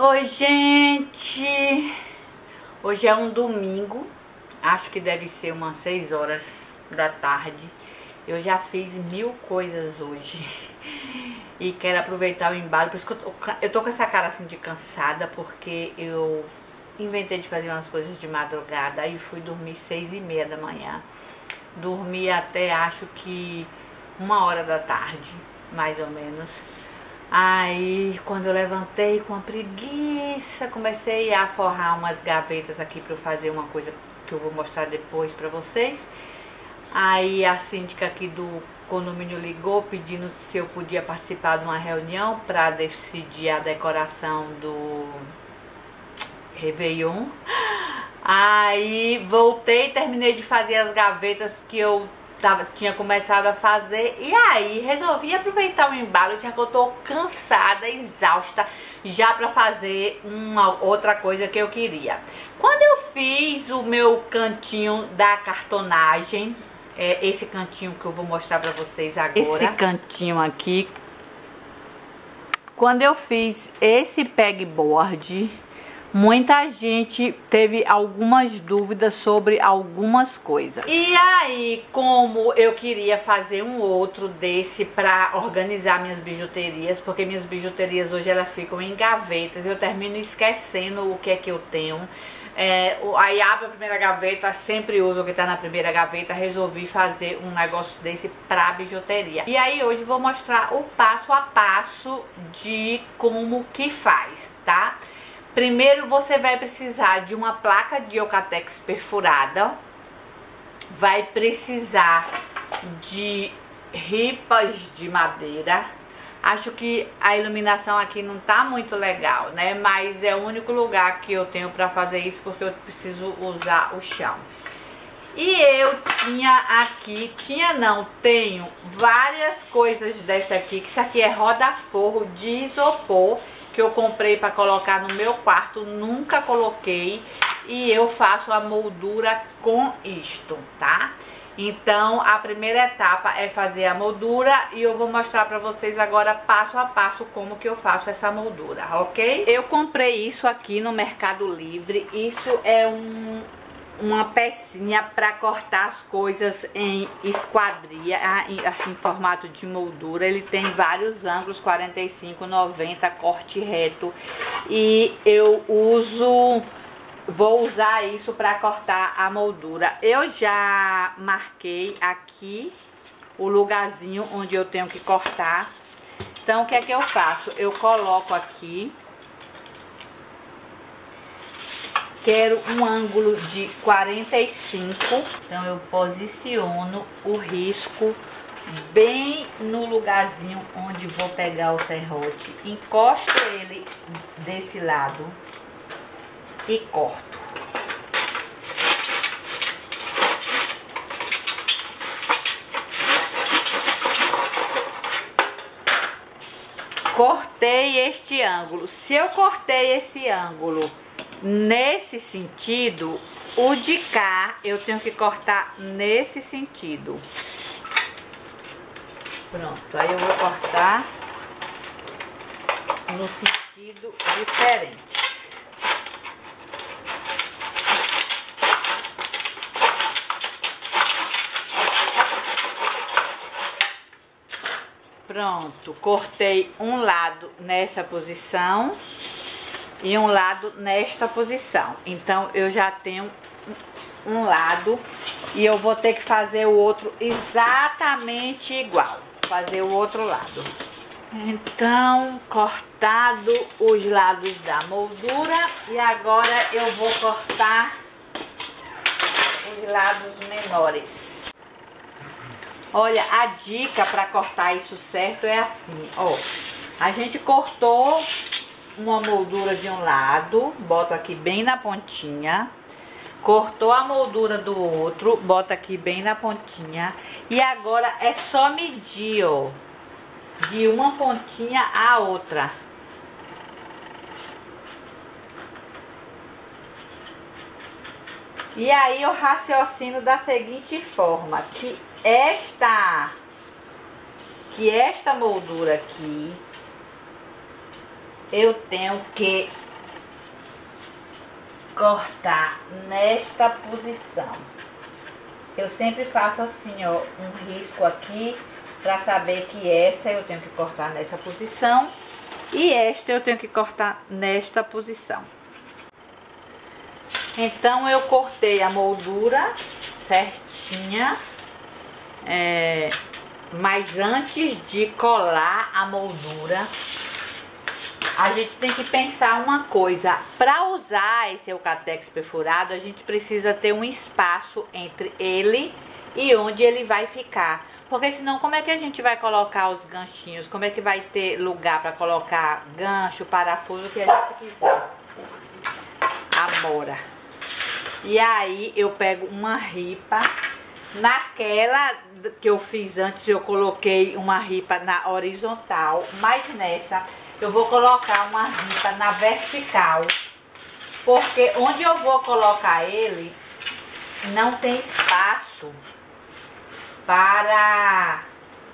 Oi, gente! Hoje é um domingo, acho que deve ser umas 6 horas da tarde. Eu já fiz 1000 coisas hoje e quero aproveitar o embalo. Por isso que eu tô com essa cara assim de cansada, porque eu inventei de fazer umas coisas de madrugada. Aí fui dormir 6h30 da manhã. Dormi até acho que 1 hora da tarde, mais ou menos. Aí, quando eu levantei com a preguiça, comecei a forrar umas gavetas aqui para eu fazer uma coisa que eu vou mostrar depois para vocês. Aí a síndica aqui do condomínio ligou pedindo se eu podia participar de uma reunião para decidir a decoração do Réveillon. Aí voltei, terminei de fazer as gavetas que eu tinha começado a fazer. E aí resolvi aproveitar o embalo, já que eu tô cansada, exausta, já pra fazer uma outra coisa que eu queria. Quando eu fiz o meu cantinho da cartonagem, esse cantinho que eu vou mostrar pra vocês agora, esse cantinho aqui, quando eu fiz esse pegboard, muita gente teve algumas dúvidas sobre algumas coisas. E aí, como eu queria fazer um outro desse para organizar minhas bijuterias, porque minhas bijuterias hoje elas ficam em gavetas, eu termino esquecendo o que é que eu tenho. Aí abro a primeira gaveta, sempre uso o que tá na primeira gaveta. Resolvi fazer um negócio desse pra bijuteria. E aí hoje vou mostrar o passo a passo de como que faz, tá? Primeiro você vai precisar de uma placa de Eucatex perfurada, vai precisar de ripas de madeira. Acho que a iluminação aqui não tá muito legal, né? Mas é o único lugar que eu tenho pra fazer isso, porque eu preciso usar o chão. E eu tenho várias coisas dessa aqui, que isso aqui é roda-forro de isopor, que eu comprei para colocar no meu quarto, nunca coloquei, e eu faço a moldura com isto, tá? Então a primeira etapa é fazer a moldura e eu vou mostrar para vocês agora passo a passo como que eu faço essa moldura, ok? Eu comprei isso aqui no Mercado Livre. Isso é uma pecinha para cortar as coisas em esquadria, assim, em formato de moldura. Ele tem vários ângulos, 45, 90, corte reto. E eu vou usar isso para cortar a moldura. Eu já marquei aqui o lugarzinho onde eu tenho que cortar. Então o que é que eu faço? Eu coloco aqui. Quero um ângulo de 45, então eu posiciono o risco bem no lugarzinho onde vou pegar o serrote, encosto ele desse lado e corto. Cortei este ângulo. Se eu cortei esse ângulo nesse sentido, o de cá eu tenho que cortar nesse sentido. Pronto, aí eu vou cortar no sentido diferente. Pronto, cortei um lado nessa posição e um lado nesta posição. Então eu já tenho um lado e eu vou ter que fazer o outro exatamente igual, fazer o outro lado. Então, cortado os lados da moldura, e agora eu vou cortar os lados menores. Olha, a dica para cortar isso certo é assim, ó. A gente cortou uma moldura de um lado, boto aqui bem na pontinha. Cortou a moldura do outro, bota aqui bem na pontinha. E agora é só medir, ó, de uma pontinha à outra. E aí eu raciocino da seguinte forma, que esta moldura aqui eu tenho que cortar nesta posição. Eu sempre faço assim, ó, um risco aqui para saber que essa eu tenho que cortar nessa posição e esta eu tenho que cortar nesta posição. Então eu cortei a moldura certinha, mas antes de colar a moldura, a gente tem que pensar uma coisa. Para usar esse Eucatex perfurado, a gente precisa ter um espaço entre ele e onde ele vai ficar. Porque senão, como é que a gente vai colocar os ganchinhos? Como é que vai ter lugar para colocar gancho, parafuso, o que a gente quiser? Amora. E aí eu pego uma ripa. Naquela que eu fiz antes, eu coloquei uma ripa na horizontal, mas nessa eu vou colocar uma ripa na vertical, porque onde eu vou colocar ele não tem espaço para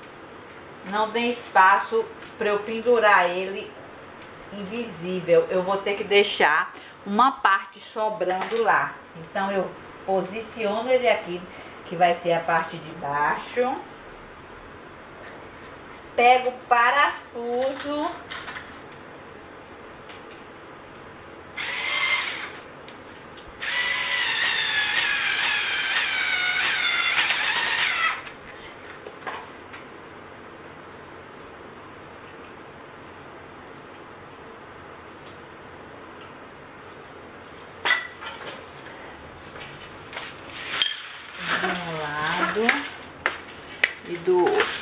eu pendurar ele invisível. Eu vou ter que deixar uma parte sobrando lá. Então eu posiciono ele aqui, que vai ser a parte de baixo. Pego o parafuso. De um lado e do outro.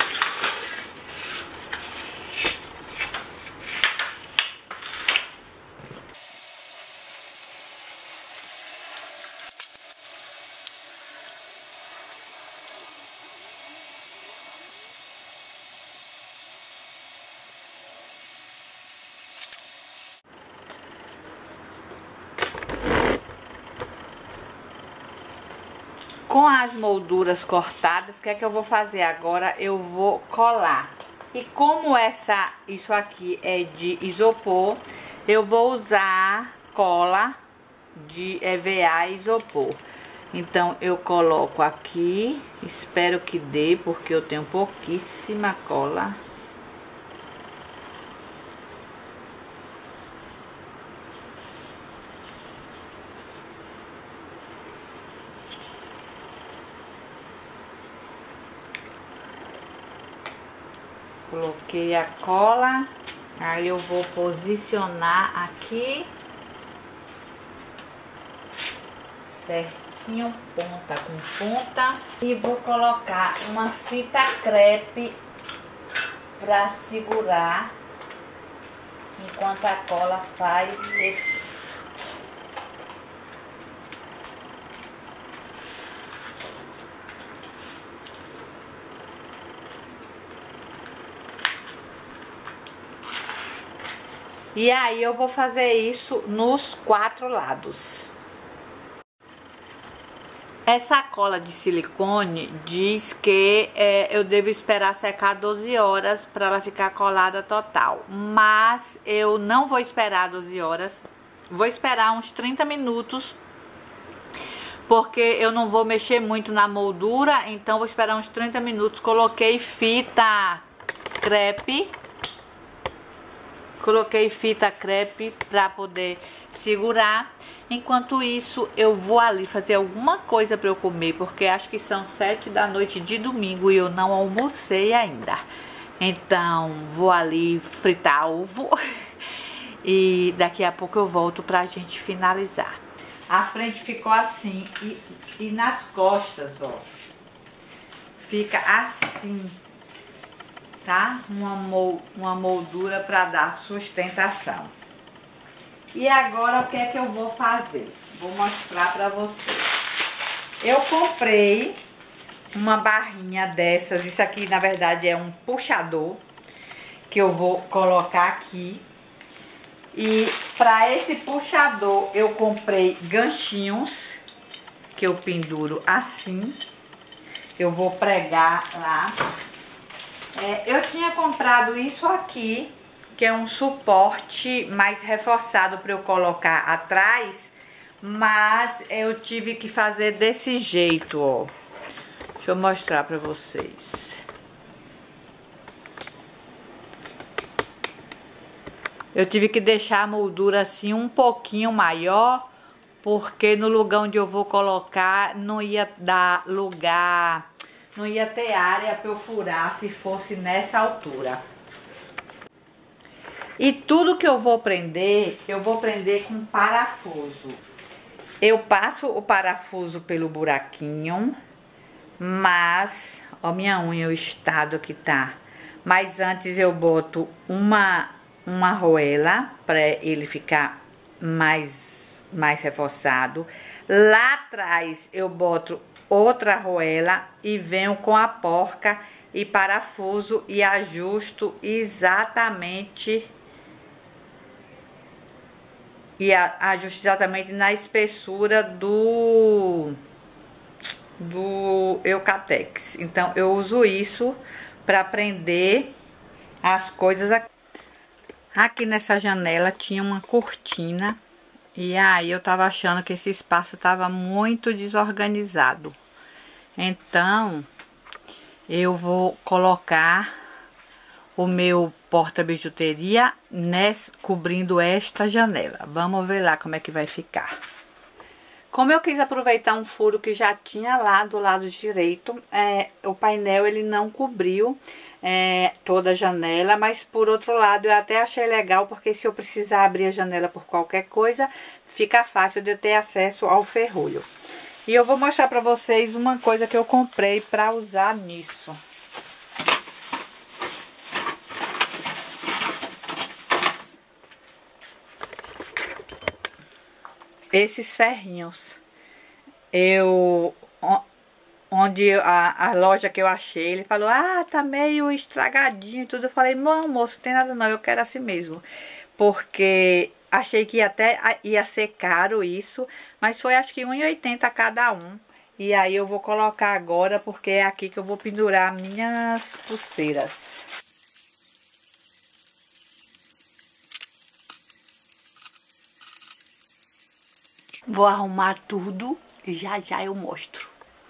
Com as molduras cortadas, o que é que eu vou fazer agora? Eu vou colar. E como isso aqui é de isopor, eu vou usar cola de EVA isopor. Então eu coloco aqui, espero que dê, porque eu tenho pouquíssima cola. Coloquei a cola, aí eu vou posicionar aqui certinho, ponta com ponta, e vou colocar uma fita crepe para segurar enquanto a cola faz esse. E aí eu vou fazer isso nos 4 lados. Essa cola de silicone diz que eu devo esperar secar 12 horas para ela ficar colada total. Mas eu não vou esperar 12 horas, vou esperar uns 30 minutos. Porque eu não vou mexer muito na moldura, então vou esperar uns 30 minutos. Coloquei fita crepe. Coloquei fita crepe para poder segurar. Enquanto isso, eu vou ali fazer alguma coisa para eu comer, porque acho que são 7 da noite de domingo e eu não almocei ainda. Então, vou ali fritar ovo e daqui a pouco eu volto pra gente finalizar. A frente ficou assim e nas costas, ó, fica assim. Tá? Uma moldura para dar sustentação. E agora o que é que eu vou fazer? Vou mostrar para vocês. Eu comprei uma barrinha dessas. Isso aqui na verdade é um puxador que eu vou colocar aqui. E para esse puxador eu comprei ganchinhos que eu penduro assim. Eu vou pregar lá. Eu tinha comprado isso aqui, que é um suporte mais reforçado para eu colocar atrás, mas eu tive que fazer desse jeito, ó. Deixa eu mostrar pra vocês. Eu tive que deixar a moldura assim um pouquinho maior, porque no lugar onde eu vou colocar não ia dar lugar, não ia ter área para eu furar se fosse nessa altura. E tudo que eu vou prender com parafuso. Eu passo o parafuso pelo buraquinho, mas, ó minha unha, o estado que tá. Mas antes eu boto uma argoela para ele ficar mais reforçado. Lá atrás eu boto outra argoela e venho com a porca e parafuso e ajusto exatamente na espessura do Eucatex. Então eu uso isso para prender as coisas aqui. Aqui nessa janela tinha uma cortina e aí eu tava achando que esse espaço tava muito desorganizado. Então eu vou colocar o meu porta-bijuteria cobrindo esta janela. Vamos ver lá como é que vai ficar. Como eu quis aproveitar um furo que já tinha lá do lado direito, o painel ele não cobriu toda a janela, mas por outro lado eu até achei legal, porque se eu precisar abrir a janela por qualquer coisa, fica fácil de eu ter acesso ao ferrolho. E eu vou mostrar pra vocês uma coisa que eu comprei pra usar nisso. Esses ferrinhos. A loja que eu achei, ele falou, tá meio estragadinho e tudo. Eu falei, não, moço, não tem nada não, eu quero assim mesmo. Porque achei que ia ser caro isso, mas foi acho que R$1,80 cada um. E aí eu vou colocar agora, porque é aqui que eu vou pendurar minhas pulseiras. Vou arrumar tudo e já eu mostro.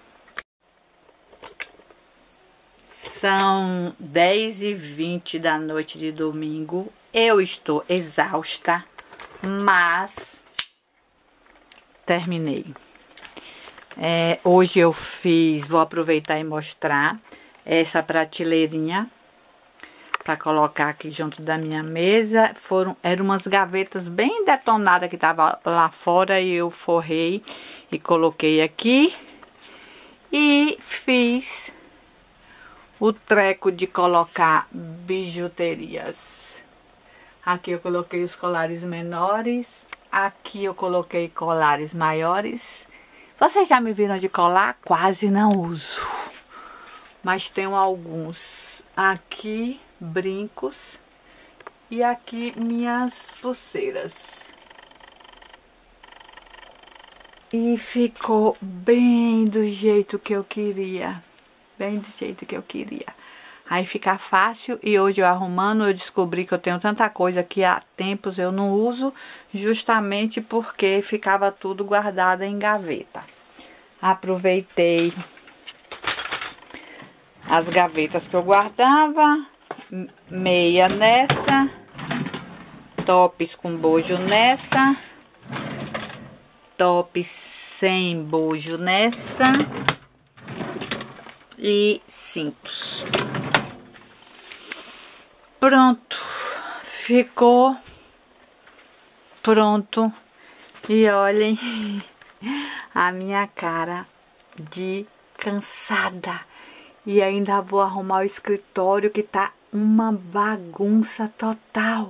São 10h20 da noite de domingo. Eu estou exausta, mas terminei. Hoje eu vou aproveitar e mostrar essa prateleirinha para colocar aqui junto da minha mesa. Eram umas gavetas bem detonadas que tava lá fora e eu forrei e coloquei aqui. E fiz o treco de colocar bijuterias. Aqui eu coloquei os colares menores, aqui eu coloquei colares maiores. Vocês já me viram de colar? Quase não uso, mas tenho alguns. Aqui brincos e aqui minhas pulseiras. E ficou bem do jeito que eu queria. Bem do jeito que eu queria. Aí fica fácil. E hoje eu arrumando, eu descobri que eu tenho tanta coisa que há tempos eu não uso, justamente porque ficava tudo guardado em gaveta. Aproveitei as gavetas que eu guardava, meia nessa, tops com bojo nessa, tops sem bojo nessa e cintos. Pronto, ficou pronto. E olhem a minha cara de cansada. E ainda vou arrumar o escritório, que tá uma bagunça total.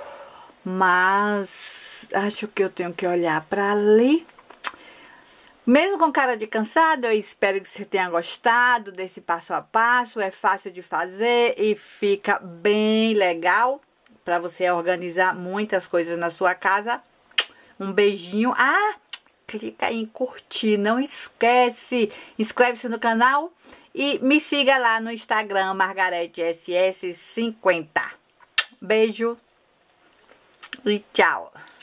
Mas acho que eu tenho que olhar pra ali. Mesmo com cara de cansado, eu espero que você tenha gostado desse passo a passo. É fácil de fazer e fica bem legal para você organizar muitas coisas na sua casa. Um beijinho. Clica aí em curtir, não esquece. Inscreve-se no canal e me siga lá no Instagram, MargareteSS50. Beijo e tchau.